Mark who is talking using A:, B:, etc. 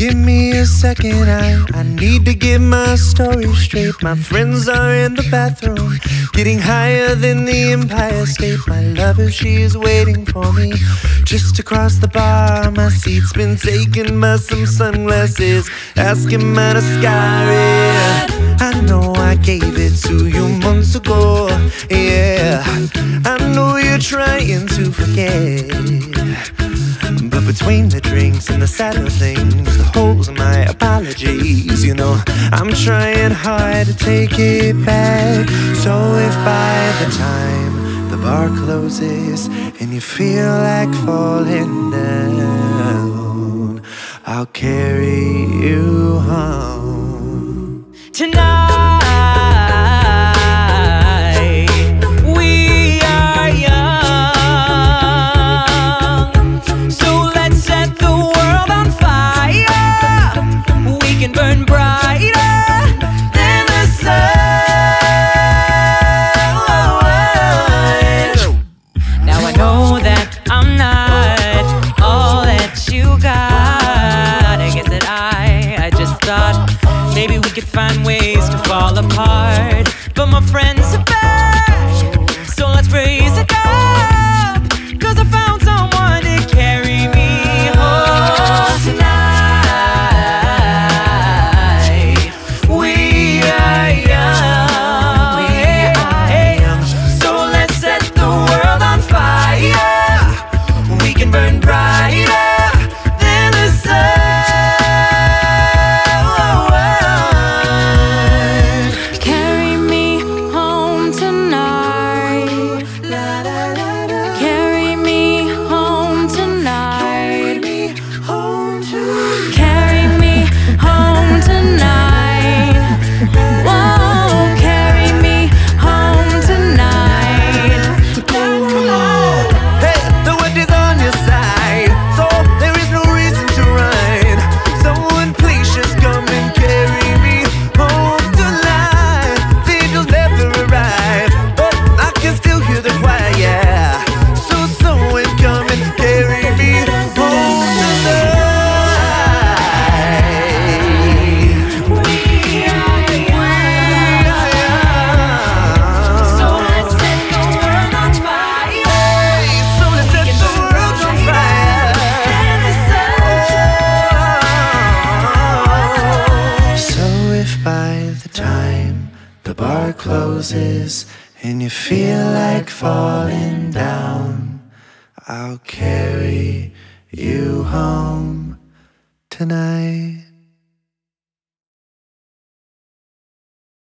A: Give me a second, I need to get my story straight. My friends are in the bathroom, getting higher than the Empire State. My lover, she is waiting for me just across the bar. My seat's been taken by some sunglasses, asking about a sky. I know I gave it to you months ago, yeah. I know you're trying to forget, but between the drinks and the sadder things, the holes in my apologies, you know, I'm trying hard to take it back. So if by the time the bar closes and you feel like falling down, I'll carry you home.
B: Tonight we are young, so let's set the world on fire. We can burn brighter than the sun. Now I know that I'm not all that you got. I guess that I just thought maybe we could find ways to fall apart, but my friends are back, so let's raise it up, 'cause I found someone to carry me home. Tonight we are young, so let's set the world on fire. We can burn brighter than the sun. The bar closes and you feel like falling down, I'll carry you home tonight.